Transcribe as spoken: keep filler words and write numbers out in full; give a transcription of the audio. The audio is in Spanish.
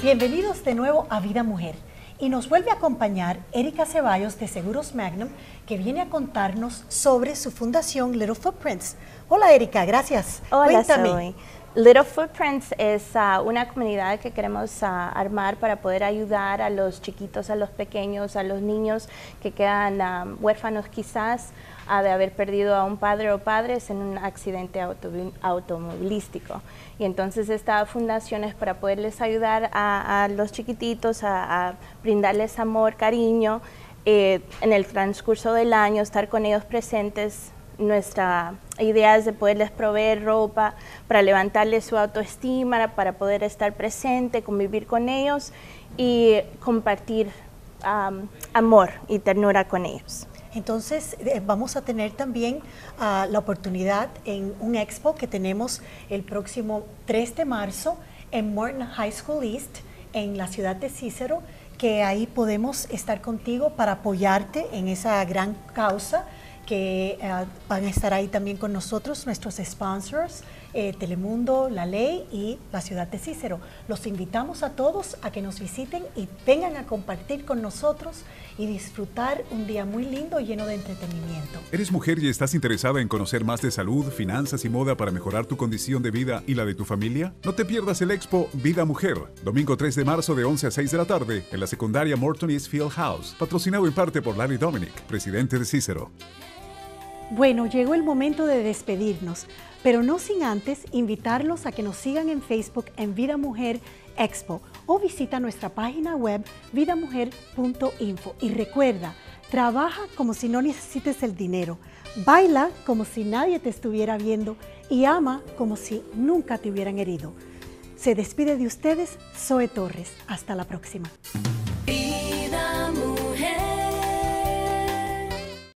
Bienvenidos de nuevo a Vida Mujer. Y nos vuelve a acompañar Erika Ceballos de Seguros Magnum, que viene a contarnos sobre su fundación Little Footprints. Hola Erika, gracias. Hola, Cuéntame. Zoe. Little Footprints es uh, una comunidad que queremos uh, armar para poder ayudar a los chiquitos, a los pequeños, a los niños que quedan um, huérfanos quizás uh, de haber perdido a un padre o padres en un accidente auto automovilístico. Y entonces esta fundación es para poderles ayudar a, a los chiquititos, a, a brindarles amor, cariño, eh, en el transcurso del año, estar con ellos presentes. Nuestra idea es de poderles proveer ropa para levantarles su autoestima, para poder estar presente, convivir con ellos y compartir um, amor y ternura con ellos. Entonces eh, vamos a tener también uh, la oportunidad en un expo que tenemos el próximo tres de marzo en Morton High School East, en la ciudad de Cícero, que ahí podemos estar contigo para apoyarte en esa gran causa, que uh, van a estar ahí también con nosotros, nuestros sponsors, eh, Telemundo, La Ley y la ciudad de Cícero. Los invitamos a todos a que nos visiten y vengan a compartir con nosotros y disfrutar un día muy lindo lleno de entretenimiento. ¿Eres mujer y estás interesada en conocer más de salud, finanzas y moda para mejorar tu condición de vida y la de tu familia? No te pierdas el Expo Vida Mujer, domingo tres de marzo de once a seis de la tarde en la secundaria Morton East Field House, patrocinado en parte por Larry Dominic, presidente de Cícero. Bueno, llegó el momento de despedirnos, pero no sin antes invitarlos a que nos sigan en Facebook en Vida Mujer Expo o visita nuestra página web vida mujer punto info. Y recuerda, trabaja como si no necesites el dinero, baila como si nadie te estuviera viendo y ama como si nunca te hubieran herido. Se despide de ustedes Zoe Torres. Hasta la próxima.